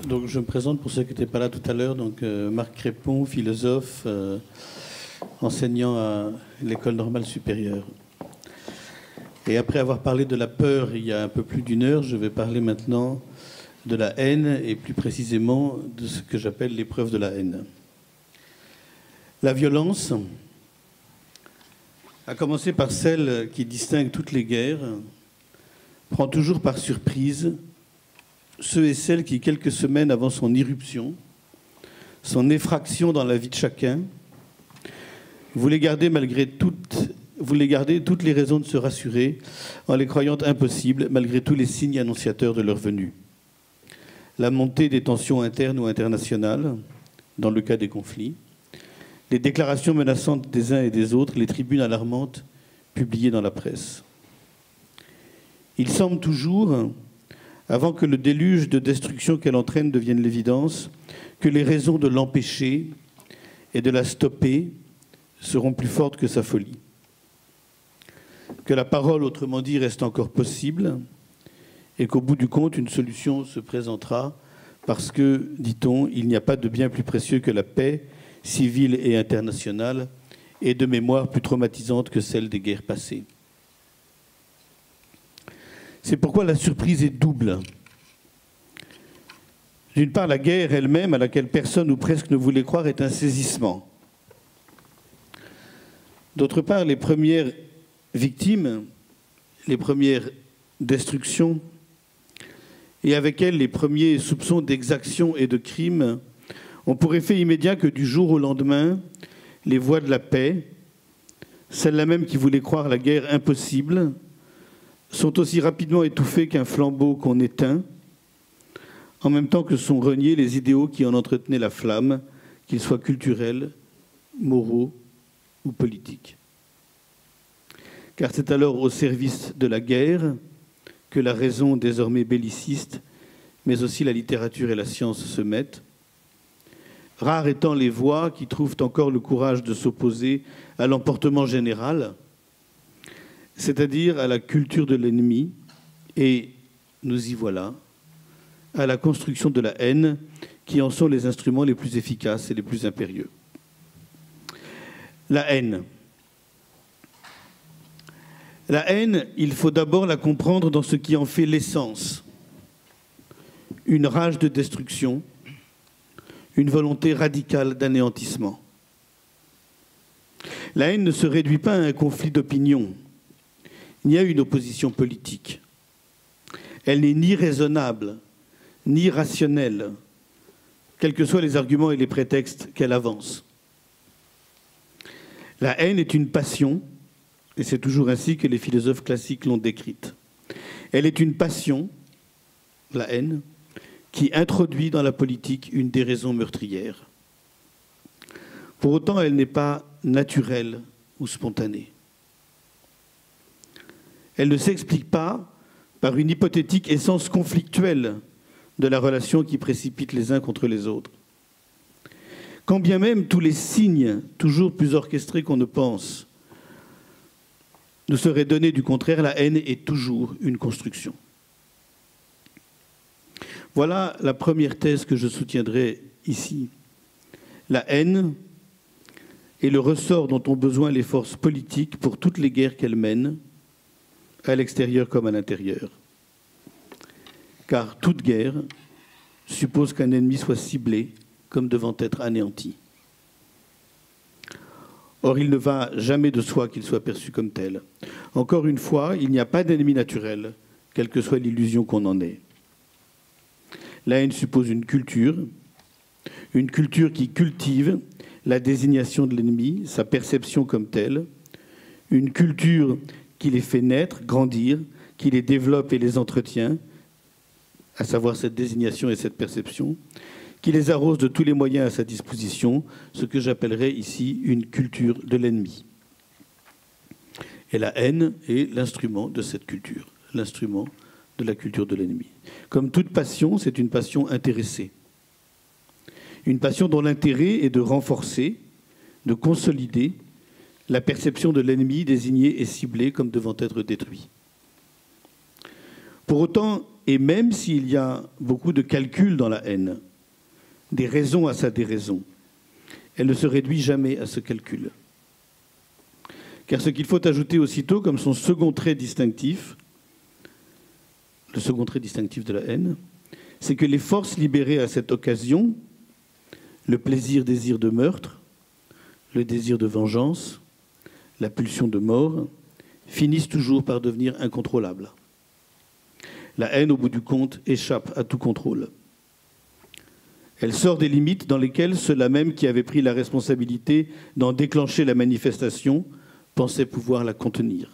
Donc je me présente pour ceux qui n'étaient pas là tout à l'heure. Donc Marc Crépon, philosophe, enseignant à l'École normale supérieure. Et après avoir parlé de la peur il y a un peu plus d'une heure, je vais parler maintenant de la haine et plus précisément de ce que j'appelle l'épreuve de la haine. La violence, à commencer par celle qui distingue toutes les guerres, prend toujours par surprise ceux et celles qui, quelques semaines avant son irruption, son effraction dans la vie de chacun, voulaient garder toutes les raisons de se rassurer en les croyant impossibles, malgré tous les signes annonciateurs de leur venue. La montée des tensions internes ou internationales, dans le cas des conflits, les déclarations menaçantes des uns et des autres, les tribunes alarmantes publiées dans la presse. Il semble toujours, avant que le déluge de destruction qu'elle entraîne devienne l'évidence, que les raisons de l'empêcher et de la stopper seront plus fortes que sa folie. Que la parole, autrement dit, reste encore possible et qu'au bout du compte, une solution se présentera parce que, dit-on, il n'y a pas de bien plus précieux que la paix civile et internationale et de mémoire plus traumatisante que celle des guerres passées. C'est pourquoi la surprise est double. D'une part, la guerre elle-même, à laquelle personne ou presque ne voulait croire, est un saisissement. D'autre part, les premières victimes, les premières destructions, et avec elles les premiers soupçons d'exaction et de crime, ont pour effet immédiat que du jour au lendemain, les voix de la paix, celles-là même qui voulaient croire la guerre impossible, sont aussi rapidement étouffées qu'un flambeau qu'on éteint, en même temps que sont reniés les idéaux qui en entretenaient la flamme, qu'ils soient culturels, moraux ou politiques. Car c'est alors au service de la guerre que la raison désormais belliciste, mais aussi la littérature et la science se mettent, rares étant les voix qui trouvent encore le courage de s'opposer à l'emportement général, c'est-à-dire à la culture de l'ennemi, et nous y voilà, à la construction de la haine, qui en sont les instruments les plus efficaces et les plus impérieux. La haine. La haine, il faut d'abord la comprendre dans ce qui en fait l'essence. Une rage de destruction, une volonté radicale d'anéantissement. La haine ne se réduit pas à un conflit d'opinion, ni à une opposition politique. Elle n'est ni raisonnable, ni rationnelle, quels que soient les arguments et les prétextes qu'elle avance. La haine est une passion, et c'est toujours ainsi que les philosophes classiques l'ont décrite. Elle est une passion, la haine, qui introduit dans la politique une déraison meurtrière. Pour autant, elle n'est pas naturelle ou spontanée. Elle ne s'explique pas par une hypothétique essence conflictuelle de la relation qui précipite les uns contre les autres. Quand bien même tous les signes, toujours plus orchestrés qu'on ne pense, nous seraient donnés du contraire, la haine est toujours une construction. Voilà la première thèse que je soutiendrai ici. La haine est le ressort dont ont besoin les forces politiques pour toutes les guerres qu'elles mènent, à l'extérieur comme à l'intérieur. Car toute guerre suppose qu'un ennemi soit ciblé comme devant être anéanti. Or, il ne va jamais de soi qu'il soit perçu comme tel. Encore une fois, il n'y a pas d'ennemi naturel, quelle que soit l'illusion qu'on en ait. La haine suppose une culture qui cultive la désignation de l'ennemi, sa perception comme telle, une culture qui les fait naître, grandir, qui les développe et les entretient, à savoir cette désignation et cette perception, qui les arrose de tous les moyens à sa disposition, ce que j'appellerais ici une culture de l'ennemi. Et la haine est l'instrument de cette culture, l'instrument de la culture de l'ennemi. Comme toute passion, c'est une passion intéressée. Une passion dont l'intérêt est de renforcer, de consolider la perception de l'ennemi désigné et ciblé comme devant être détruit. Pour autant, Et même s'il y a beaucoup de calculs dans la haine, des raisons à sa déraison, elle ne se réduit jamais à ce calcul. Car ce qu'il faut ajouter aussitôt comme son second trait distinctif, le second trait distinctif de la haine, c'est que les forces libérées à cette occasion, le plaisir-désir de meurtre, le désir de vengeance, la pulsion de mort, finissent toujours par devenir incontrôlables. La haine, au bout du compte, échappe à tout contrôle. Elle sort des limites dans lesquelles ceux-là même qui avaient pris la responsabilité d'en déclencher la manifestation pensaient pouvoir la contenir.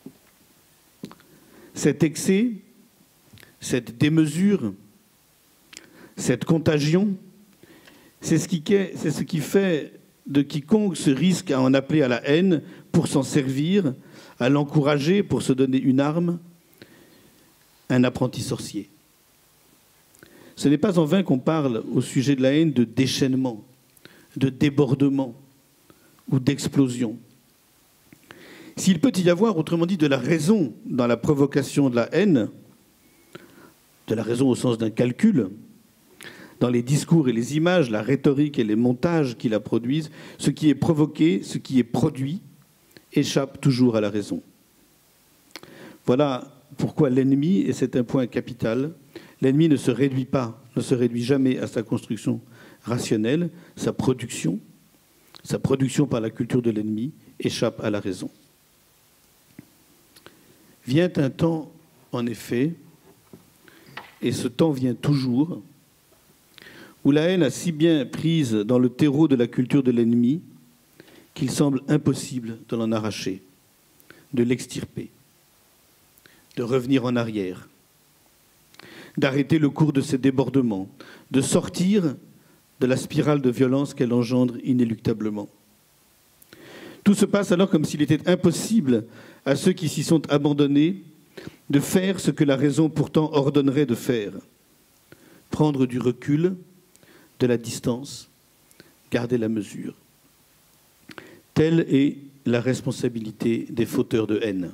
Cet excès, cette démesure, cette contagion, c'est ce qui fait de quiconque se risque à en appeler à la haine pour s'en servir, à l'encourager pour se donner une arme, un apprenti sorcier. Ce n'est pas en vain qu'on parle au sujet de la haine de déchaînement, de débordement ou d'explosion. S'il peut y avoir, autrement dit, de la raison dans la provocation de la haine, de la raison au sens d'un calcul, dans les discours et les images, la rhétorique et les montages qui la produisent, ce qui est provoqué, ce qui est produit, échappe toujours à la raison. Voilà pourquoi l'ennemi, et c'est un point capital, l'ennemi ne se réduit jamais à sa construction rationnelle, sa production par la culture de l'ennemi échappe à la raison. Vient un temps, en effet, et ce temps vient toujours, où la haine a si bien prise dans le terreau de la culture de l'ennemi qu'il semble impossible de l'en arracher, de l'extirper, de revenir en arrière, d'arrêter le cours de ses débordements, de sortir de la spirale de violence qu'elle engendre inéluctablement. Tout se passe alors comme s'il était impossible à ceux qui s'y sont abandonnés de faire ce que la raison pourtant ordonnerait de faire, prendre du recul, de la distance, garder la mesure. Telle est la responsabilité des fauteurs de haine.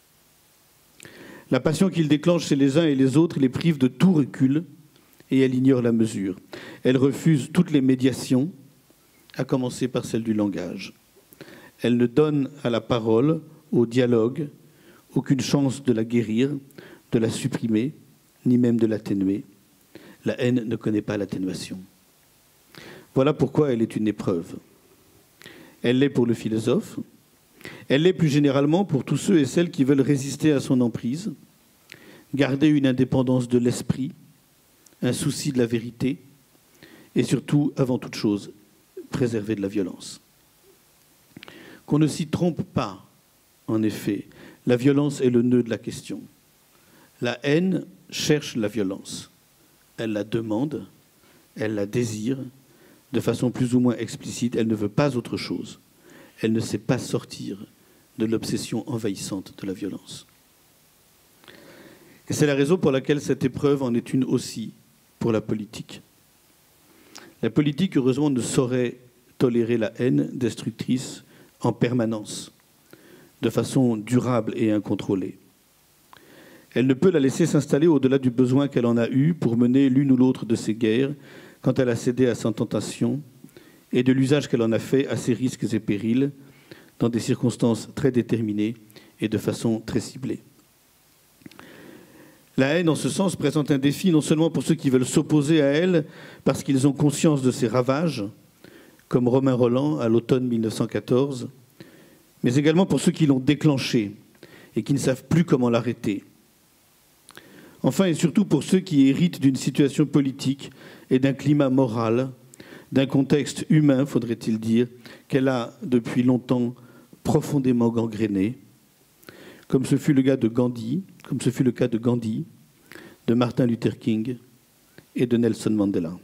La passion qu'ils déclenchent chez les uns et les autres les prive de tout recul et elle ignore la mesure. Elle refuse toutes les médiations, à commencer par celle du langage. Elle ne donne à la parole, au dialogue, aucune chance de la guérir, de la supprimer, ni même de l'atténuer. La haine ne connaît pas l'atténuation. Voilà pourquoi elle est une épreuve. Elle l'est pour le philosophe, elle l'est plus généralement pour tous ceux et celles qui veulent résister à son emprise, garder une indépendance de l'esprit, un souci de la vérité, et surtout, avant toute chose, préserver de la violence. Qu'on ne s'y trompe pas, en effet, la violence est le nœud de la question. La haine cherche la violence. Elle la demande, elle la désire, de façon plus ou moins explicite, elle ne veut pas autre chose. Elle ne sait pas sortir de l'obsession envahissante de la violence. Et c'est la raison pour laquelle cette épreuve en est une aussi pour la politique. La politique, heureusement, ne saurait tolérer la haine destructrice en permanence, de façon durable et incontrôlée. Elle ne peut la laisser s'installer au-delà du besoin qu'elle en a eu pour mener l'une ou l'autre de ses guerres quand elle a cédé à sa tentation et de l'usage qu'elle en a fait à ses risques et périls dans des circonstances très déterminées et de façon très ciblée. La haine, en ce sens, présente un défi non seulement pour ceux qui veulent s'opposer à elle parce qu'ils ont conscience de ses ravages, comme Romain Rolland à l'automne 1914, mais également pour ceux qui l'ont déclenchée et qui ne savent plus comment l'arrêter. Enfin et surtout pour ceux qui héritent d'une situation politique et d'un climat moral, d'un contexte humain, faudrait-il dire, qu'elle a depuis longtemps profondément gangréné, comme ce fut le cas de Gandhi, de Martin Luther King et de Nelson Mandela.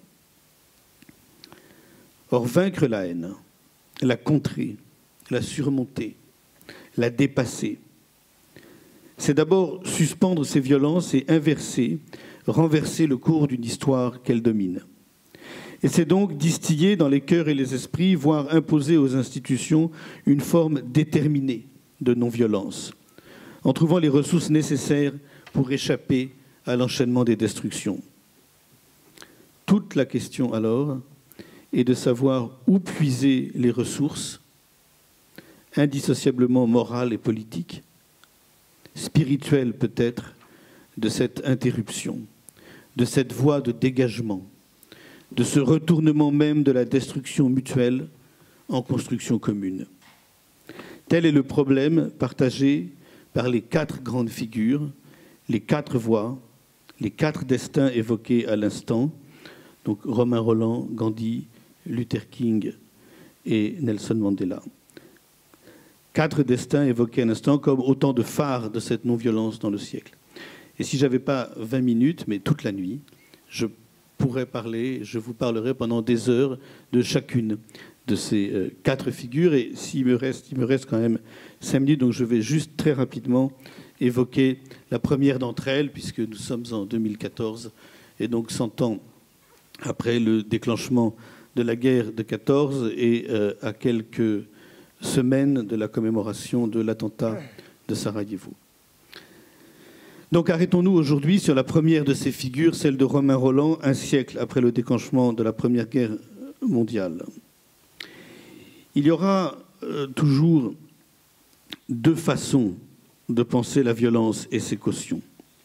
Or, vaincre la haine, la contrer, la surmonter, la dépasser, c'est d'abord suspendre ces violences et inverser, renverser le cours d'une histoire qu'elle domine. Et c'est donc distiller dans les cœurs et les esprits, voire imposer aux institutions une forme déterminée de non-violence, en trouvant les ressources nécessaires pour échapper à l'enchaînement des destructions. Toute la question alors est de savoir où puiser les ressources, indissociablement morales et politiques, spirituelles peut-être, de cette interruption, de cette voie de dégagement, de ce retournement même de la destruction mutuelle en construction commune. Tel est le problème partagé par les 4 grandes figures, les 4 voies, les 4 destins évoqués à l'instant, donc Romain Rolland, Gandhi, Luther King et Nelson Mandela. 4 destins évoqués à l'instant comme autant de phares de cette non-violence dans le siècle. Et si je n'avais pas 20 minutes, mais toute la nuit, je vous parlerai pendant des heures de chacune de ces 4 figures. Et il me reste quand même 5 minutes, donc je vais juste très rapidement évoquer la première d'entre elles, puisque nous sommes en 2014, et donc 100 ans après le déclenchement de la guerre de 14 et à quelques semaines de la commémoration de l'attentat de Sarajevo. Donc arrêtons-nous aujourd'hui sur la première de ces figures, celle de Romain Rolland, un siècle après le déclenchement de la Première Guerre mondiale. Il y aura toujours 2 façons de penser la violence et ses cautions.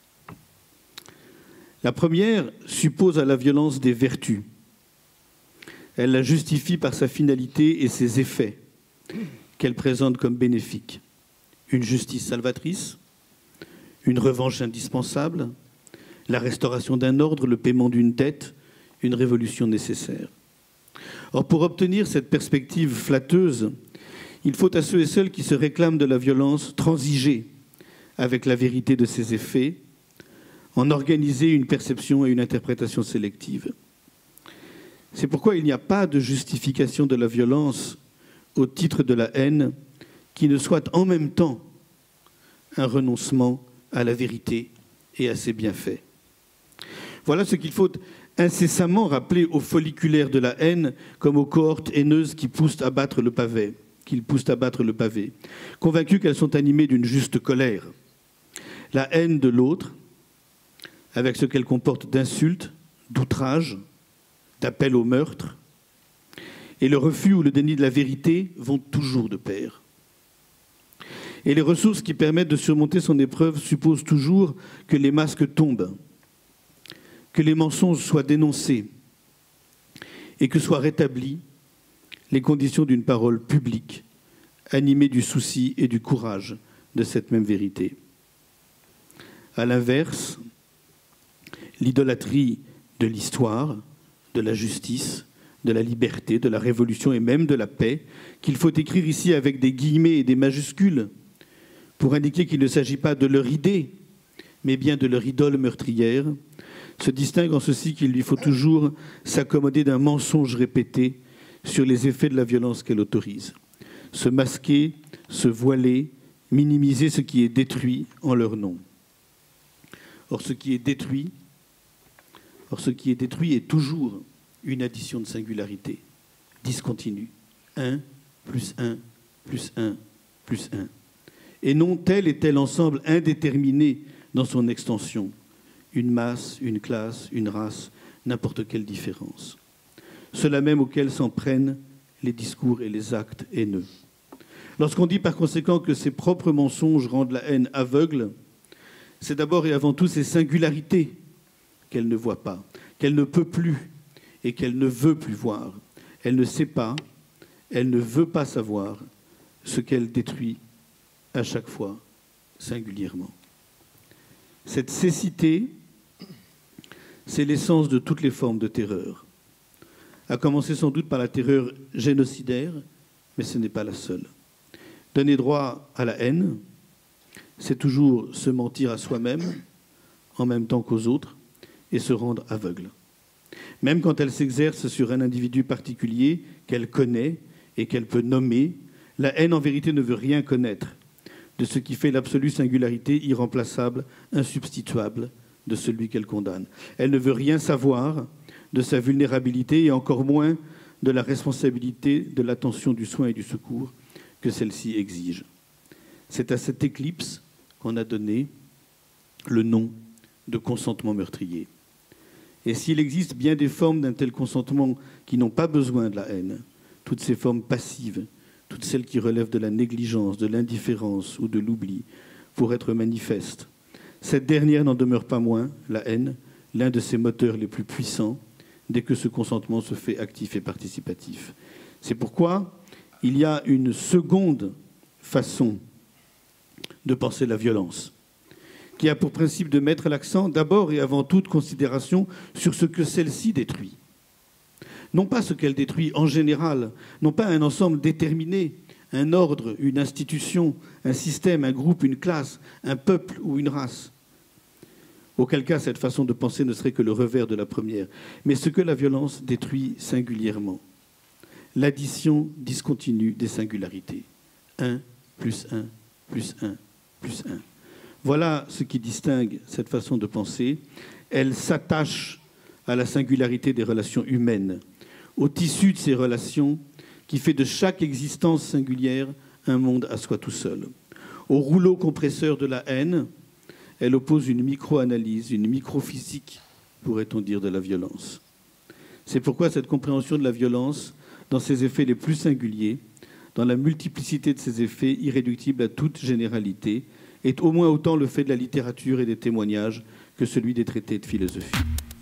La première suppose à la violence des vertus. Elle la justifie par sa finalité et ses effets qu'elle présente comme bénéfiques. Une justice salvatrice, une revanche indispensable, la restauration d'un ordre, le paiement d'une dette, une révolution nécessaire. Or, pour obtenir cette perspective flatteuse, il faut à ceux et celles qui se réclament de la violence transiger avec la vérité de ses effets, en organiser une perception et une interprétation sélective. C'est pourquoi il n'y a pas de justification de la violence au titre de la haine qui ne soit en même temps un renoncement à la vérité et à ses bienfaits. Voilà ce qu'il faut incessamment rappeler aux folliculaires de la haine comme aux cohortes haineuses qui poussent à battre le pavé, convaincus qu'elles sont animées d'une juste colère. La haine de l'autre, avec ce qu'elle comporte d'insultes, d'outrages, d'appels au meurtre, et le refus ou le déni de la vérité vont toujours de pair. Et les ressources qui permettent de surmonter son épreuve supposent toujours que les masques tombent, que les mensonges soient dénoncés et que soient rétablies les conditions d'une parole publique, animée du souci et du courage de cette même vérité. À l'inverse, l'idolâtrie de l'histoire, de la justice, de la liberté, de la révolution et même de la paix, qu'il faut écrire ici avec des guillemets et des majuscules, pour indiquer qu'il ne s'agit pas de leur idée, mais bien de leur idole meurtrière, se distingue en ceci qu'il lui faut toujours s'accommoder d'un mensonge répété sur les effets de la violence qu'elle autorise, se masquer, se voiler, minimiser ce qui est détruit en leur nom. Or, ce qui est détruit est toujours une addition de singularité, discontinue, 1 plus 1 plus 1 plus 1, et non tel et tel ensemble indéterminé dans son extension, une masse, une classe, une race, n'importe quelle différence. Cela même auquel s'en prennent les discours et les actes haineux. Lorsqu'on dit par conséquent que ses propres mensonges rendent la haine aveugle, c'est d'abord et avant tout ses singularités qu'elle ne voit pas, qu'elle ne peut plus et qu'elle ne veut plus voir. Elle ne sait pas, elle ne veut pas savoir ce qu'elle détruit à chaque fois, singulièrement. Cette cécité, c'est l'essence de toutes les formes de terreur, à commencer sans doute par la terreur génocidaire, mais ce n'est pas la seule. Donner droit à la haine, c'est toujours se mentir à soi-même, en même temps qu'aux autres, et se rendre aveugle. Même quand elle s'exerce sur un individu particulier qu'elle connaît et qu'elle peut nommer, la haine en vérité ne veut rien connaître de ce qui fait l'absolue singularité irremplaçable, insubstituable de celui qu'elle condamne. Elle ne veut rien savoir de sa vulnérabilité et encore moins de la responsabilité de l'attention, du soin et du secours que celle-ci exige. C'est à cette éclipse qu'on a donné le nom de consentement meurtrier. Et s'il existe bien des formes d'un tel consentement qui n'ont pas besoin de la haine, toutes ces formes passives, toutes celles qui relèvent de la négligence, de l'indifférence ou de l'oubli, pour être manifestes, cette dernière n'en demeure pas moins, la haine, l'un de ses moteurs les plus puissants, dès que ce consentement se fait actif et participatif. C'est pourquoi il y a une seconde façon de penser la violence, qui a pour principe de mettre l'accent d'abord et avant toute considération sur ce que celle-ci détruit. Non pas ce qu'elle détruit en général, non pas un ensemble déterminé, un ordre, une institution, un système, un groupe, une classe, un peuple ou une race. Auquel cas, cette façon de penser ne serait que le revers de la première, mais ce que la violence détruit singulièrement. L'addition discontinue des singularités. 1 plus 1 plus 1 plus 1. Voilà ce qui distingue cette façon de penser. Elle s'attache à la singularité des relations humaines, au tissu de ces relations qui fait de chaque existence singulière un monde à soi tout seul. Au rouleau compresseur de la haine, elle oppose une micro-analyse, une micro-physique, pourrait-on dire, de la violence. C'est pourquoi cette compréhension de la violence, dans ses effets les plus singuliers, dans la multiplicité de ses effets irréductibles à toute généralité, est au moins autant le fait de la littérature et des témoignages que celui des traités de philosophie.